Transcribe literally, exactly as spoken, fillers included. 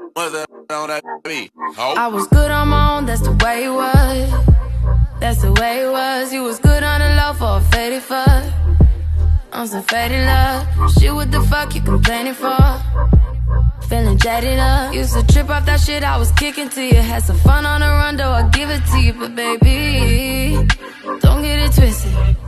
What's that on that beat? Oh. I was good on my own, that's the way it was. That's the way it was. You was good on the low for a faded fuck. On some faded love. Shit, what the fuck you complaining for? Feeling jaded up. Used to trip off that shit I was kicking to you. Had some fun on the run, though I give it to you. But baby, don't get it twisted.